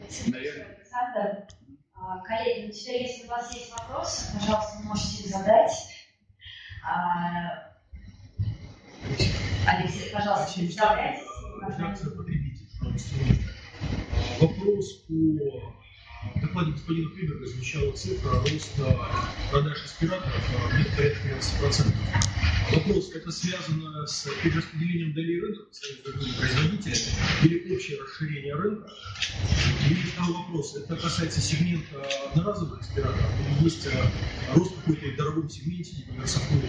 Наверное. Александр. Коллеги, ну теперь, если у вас есть вопросы, пожалуйста, вы можете их задать. Алексей, пожалуйста, представляйтесь. Вопрос по докладе господина Фриберга звучала цифра роста продаж респираторов где-то порядка 15%. Вопрос, это связано с перераспределением долей рынка по своим другим производителям или общее расширение рынка? И второй вопрос, это касается сегмента одноразовых респираторов или есть рост какой-то в дорогом сегменте, типа версафона?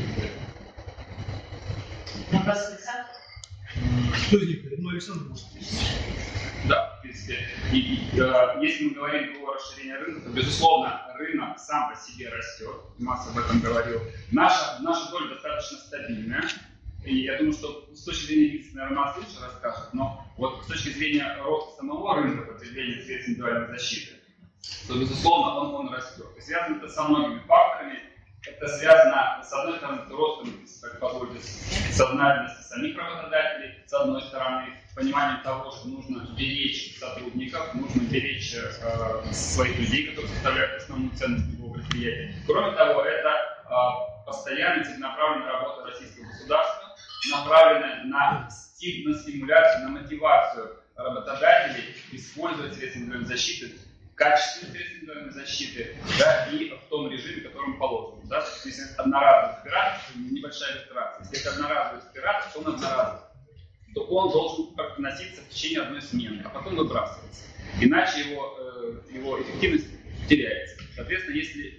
Вопрос Александр? Кто из них? Ну, Александр может. Да, в принципе. Если мы говорим о расширении рынка, то, безусловно, рынок сам по себе растет. Макс об этом говорил. Наша доля достаточно стабильная. И я думаю, что с точки зрения бизнеса, наверное, Макс лучше расскажет, но вот с точки зрения роста самого рынка потребления средств индивидуальной защиты, то, безусловно, он растет. И связано это со многими факторами. Это связано, с одной стороны, с ростом, как позволите, сознательности самих работодателей, с одной стороны, пониманием того, что нужно беречь сотрудников, нужно беречь своих людей, которые составляют основную ценность любого предприятия. Кроме того, это постоянная целенаправленная работа российского государства, направленная на стимуляцию, на мотивацию работодателей использовать средства индивидуальной защиты, качественные средства индивидуальной защиты, да, и в том режиме, которым положено. Да? Если это одноразовый респиратор, то небольшая регистрация. Если это одноразовый респиратор, то он одноразовый. То он должен носиться в течение одной смены, а потом выбрасываться. Иначе его эффективность теряется. Соответственно,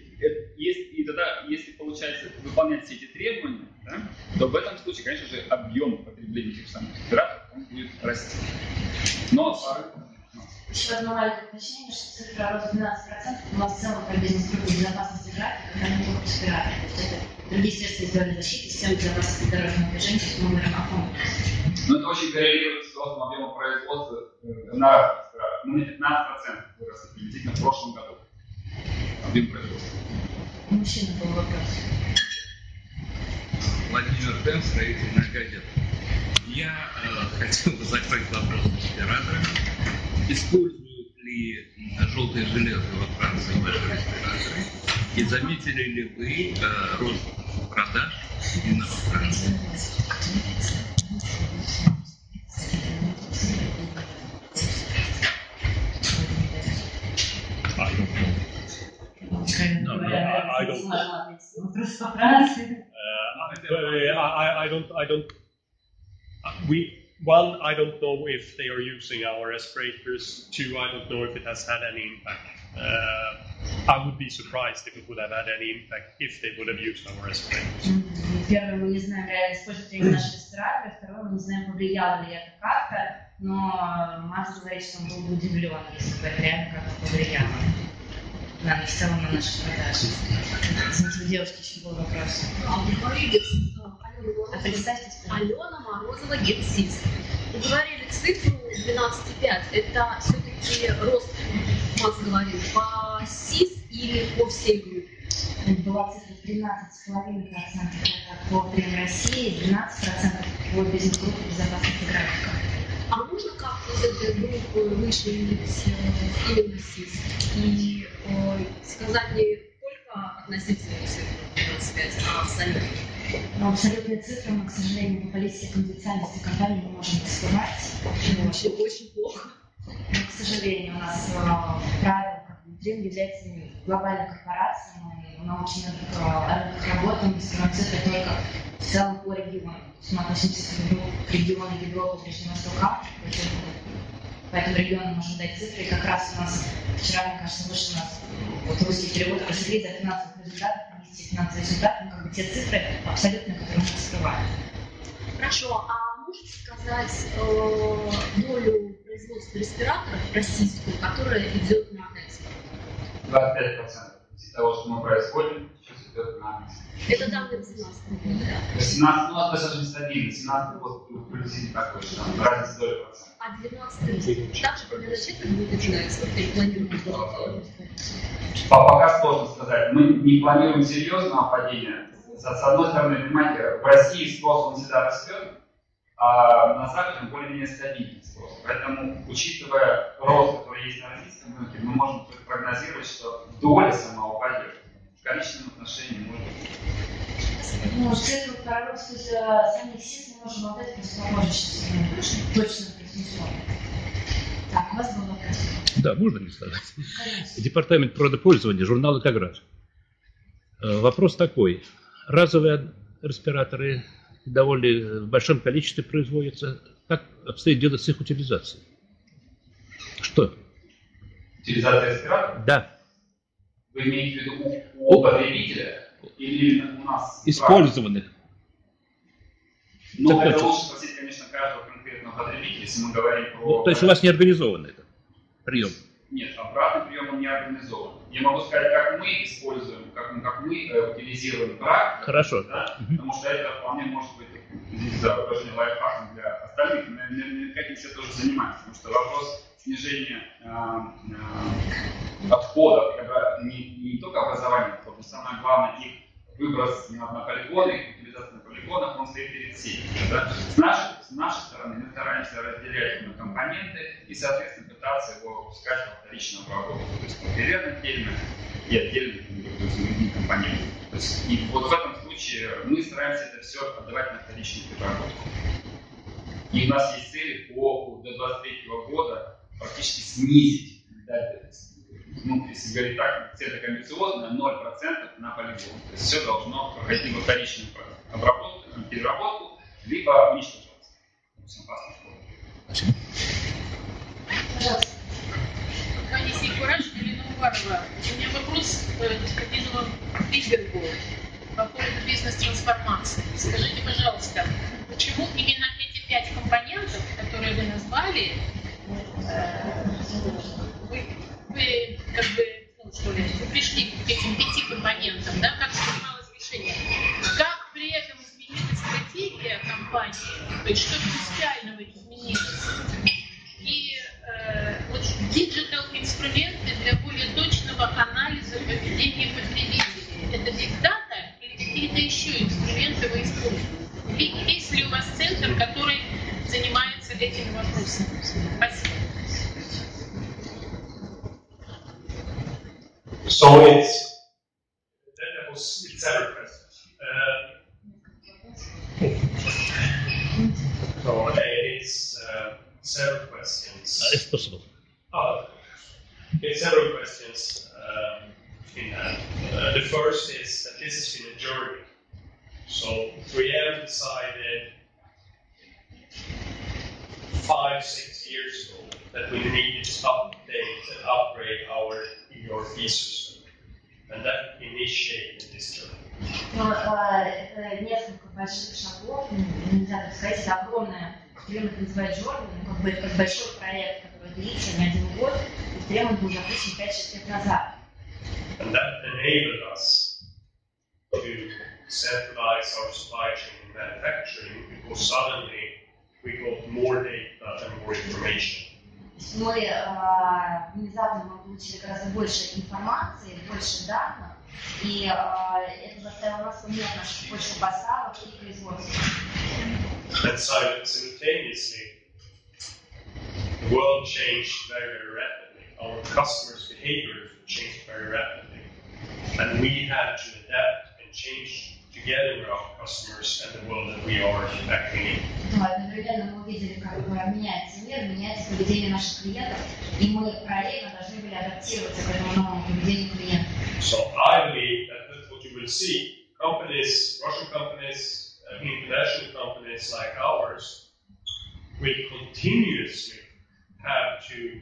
если получается выполнять все эти требования, да, то в этом случае, конечно же, объем потребления этих самых респираторов он будет расти. Но еще одно маленькое уточнение, что цифра роста 12% у нас в целом как бизнес-группа безопасности графика, когда мы только респираторы. То есть это другие средства индивидуальной защиты, системы безопасности дорожного движения, с номером ОФОН. Но это очень коррелирует с ростом объема производства одноразовых респираторов. Мы на 15% выросли приблизительно в прошлом году. Объем производства. Мужчина, был вопрос. Владимир Дэн, строительная газета. Я хотел бы закрыть вопрос с респираторами. Используют ли желтые железы во Франции ваши респираторы? И заметили ли вы рост продаж именно во Франции? One, I don't know if they are using our respirators. Two, I don't know if it has had any impact. I would be surprised if it would have had any impact if they would have used our respirators. Первое, мы не знаем, реально используют ли наши респираторы. Второе, мы не знаем, повлияло ли это как-то. Но Макс говорит, что он был бы удивлен, если бы это реально как-то повлияло. Да, в целом на наши продажи. Извините, у девушки еще был вопрос. А представьтесь, Алена Морозова, Гексис. Вы говорили цифру 12,5. Это все-таки рост, Макс говорил, по СИС или по всей группе? Была цифра 13,5% по премии России, 12% по бизнес-группе безопасности графика. А можно как-то из этой группы вычленить именно СИС и сказать не только относительную цифру 25, а абсолютно? Но абсолютные цифры мы, к сожалению, по политике конфиденциальности компании не можем раскрывать. Очень плохо. Но, к сожалению, у нас правило, как внутри является глобальной корпорацией, мы на очень многих работаем, раскрываем цифры только в целом по региону. Мы относимся к региону Европы, Ближнего Востока, по этому региону можем дать цифры. И как раз у нас вчера, мне кажется, вышел у нас вот русский перевод «Рассекреть за финансовых результатов». Финансовые результаты, как бы те цифры абсолютно, которые мы раскрываем. Хорошо, а можете сказать долю производства респираторов российскую, которая идет на экспорт? 25% из того, что мы производим, сейчас идет на экспорт. Это данные 18 года, да? 17, ну, это достаточно стабильно. 17 год приблизительно такой же, там, разница доли процентов. А 12 также примерно четверть будет на экспорт или планируем? Пока сложно сказать. Мы не планируем серьезного падения. С одной стороны, понимаете, в России спрос он всегда растет, а на Западе более-менее стабильный спрос. Поэтому, учитывая рост, который есть на российском рынке, мы можем прогнозировать, что доля сама упадет. В количественном отношении может быть. Ну, цифру про рост самих СИС мы можем отдать, просто попозже сейчас точно произнесем. Так, у вас был вопрос. Да, можно мне сказать? Департамент природопользования, журнал «Экоград». Вопрос такой. Разовые респираторы довольно в большом количестве производятся. Как обстоит дело с их утилизацией? Что? Утилизация респираторов? Да. Вы имеете в виду у потребителя или у нас? Использованных. Ну, это лучше спросить, конечно, каждого конкретного потребителя, если мы говорим про... Ну, то есть у вас не организован этот прием? Нет, обратный прием он не организован. Я могу сказать, как мы используем, как мы утилизируем брак. Хорошо. Да? Потому что это вполне может быть, за выражение лайфхаком для остальных, наверняка этим все тоже занимаются. Потому что вопрос снижения отходов, не только образования отходов, но самое главное их выброс на полигоны, их утилизация на полигонах, он стоит перед всеми. Да? С нашей стороны мы стараемся разделять на компоненты и, соответственно, пытаться его выпускать во вторичную обработку. То есть полиэтилен отдельно и отдельно другие компоненты. То есть, и вот в этом случае мы стараемся это все отдавать на вторичную переработку. И у нас есть цели до 2023 года практически снизить, ну, если говорить так, цель такая амбициозная, 0% на полигон. То есть все должно проходить во вторичную обработку, переработку, либо уничтожаться. Спасибо. Пожалуйста. Компания Сейкураж Елена Уварова. У меня вопрос господину Ридбергу по поводу бизнес-трансформации. Скажите, пожалуйста, почему именно эти 5 компонентов, которые вы назвали, вы как бы, ну, что ли, вы пришли к этим 5 компонентам, да, как принималось решение? Как при этом изменилась стратегия компании? То есть что принципиального изменилось? И вот диджитал-инструменты для более точного анализа поведения потребителей. Это Big Data или какие-то еще инструменты вы используете? И есть ли у вас центр, который занимается этими вопросами? Спасибо. So it's several questions. So it's several questions. If possible. It's several questions in that. The first is that this has been a journey. So 3M decided 5-6 years ago that we needed to update and upgrade our ERP system, and that initiated this journey. Но это несколько больших шагов, нельзя так сказать, это огромное, Трем это называют journey, ну, как бы это большой проект, который длится не 1 год, и Трем он был запущен 5-6 лет назад. And that enabled us to centralize our supply chain and manufacturing because suddenly we got more data and more information. Мы внезапно получили гораздо больше информации, больше данных, и это заставило нас поменять нашу почву поставок и производства. And simultaneously, the world changed very, very rapidly. Our customers' behavior changed very rapidly. And we had to adapt and change together with our customers and the world that we are acting in. Одновременно мы увидели, как меняется мир, меняется поведение наших клиентов, и мы параллельно должны были адаптироваться к этому новому поведению клиентов. So I believe that that's what you will see. Companies, Russian companies, international companies like ours, will continuously have to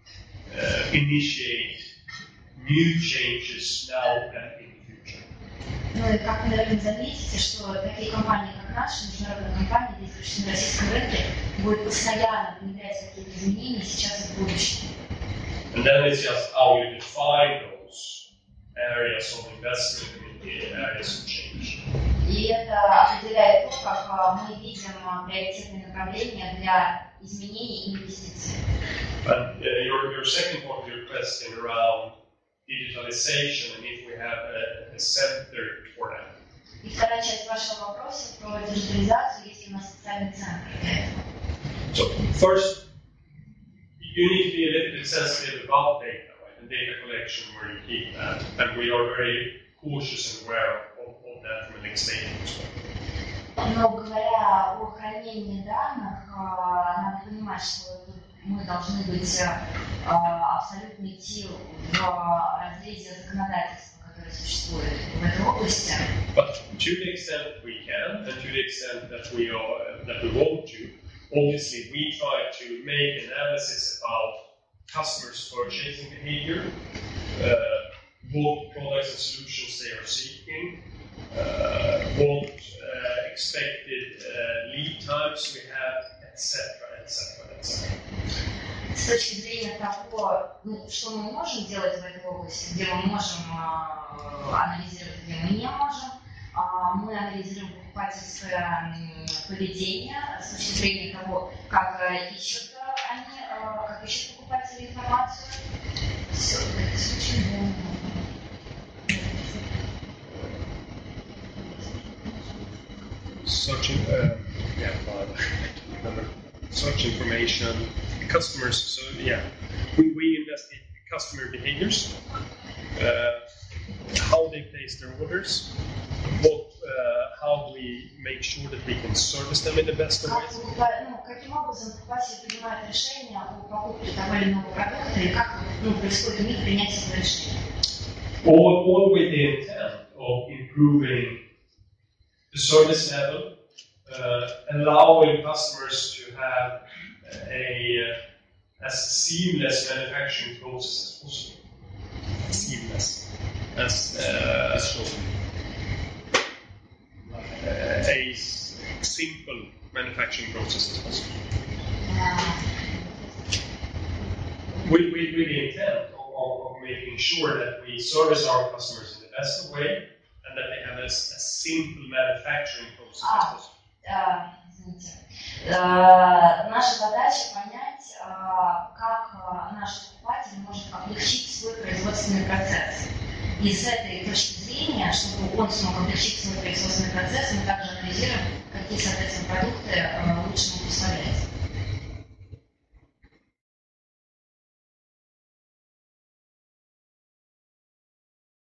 initiate new changes now and in the future. Ну и как вы, наверное, заметите, что такие компании, как наши, международные компании, действующие на российском рынке, будут постоянно внедрять какие-то изменения сейчас и в будущем. And then it's just how you define those areas of investment and the areas of change. И это определяет то, как мы видим приоритетные направления для изменений и инвестиций. And your second part of your question around digitalization and if we have a center for that. И вторая часть вашего вопроса про диджитализацию, есть ли у нас специальный центр? So first, you need to be a little bit sensitive about data, right? And data collection, where you keep that. And we are very cautious and aware of that from a legislative perspective. Но говоря о хранении данных, надо понимать, что мы должны быть абсолютно идти в разрезе законодательства, которое существует в этой области. But to the extent we can, and to the extent that we want to, obviously we try to make analysis about customers' purchasing behavior, what products and solutions they are seeking, what expected lead times we have, etc., etc., etc. С точки зрения того, что мы можем делать в этой области, где мы можем анализировать, где мы не можем, мы анализируем покупательское поведение с точки зрения того, как ищут они, как ищут покупатели информацию. Все, это случайно. Search information, customers. So yeah, we investigate customer behaviors, how they place their orders, how we make sure that we can service them in the best of ways. Каким образом покупатель принимает решение о покупке того или иного продукта и как происходит у них принятие этого решения? All with the intent of improving the service level, allowing customers to have as seamless manufacturing process as possible. Seamless. A simple manufacturing process as possible. With the intent of making sure that we service our customers in the best of way and that they have a simple manufacturing process as possible. Извините. Наша задача понять, как наш покупатель может облегчить свой производственный процесс. И с этой точки зрения, чтобы он смог облегчить свой производственный процесс, мы также анализируем, какие, соответственно, продукты